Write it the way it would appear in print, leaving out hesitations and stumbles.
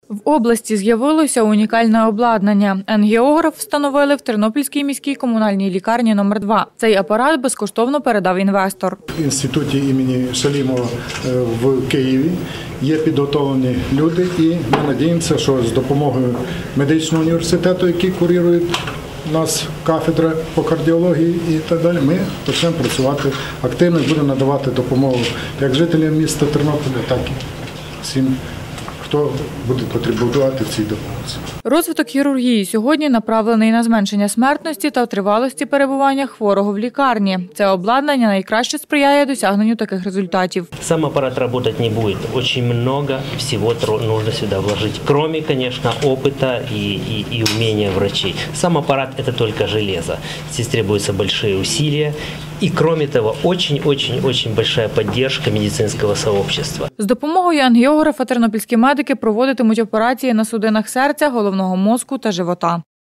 В області з'явилося унікальне обладнання. Ангіограф встановили в Тернопільській міській комунальній лікарні номер 2. Цей апарат безкоштовно передав інвестор. В інституті імені Шалімова в Києві є підготовлені люди, і ми надіємося, що з допомогою медичного університету, який курує нас кафедра по кардіології і так далі, ми почнемо працювати активно і будемо надавати допомогу як жителям міста Тернополя, так і всім, хто буде потребувати цій допомозі. Розвиток хірургії сьогодні направлений на зменшення смертності та тривалості перебування хворого в лікарні. Це обладнання найкраще сприяє досягненню таких результатів. Сам аппарат работать не будет. Очень много всего нужно сюда вложить. Кроме, конечно, опыта и умения врачей. Сам аппарат – это только железо. Здесь требуются большие усилия. И, кроме того, очень-очень-очень большая поддержка медицинского сообщества. З допомогою ангіографа тернопільські медики проводитимуть операції на судинах серця, головного мозку та живота.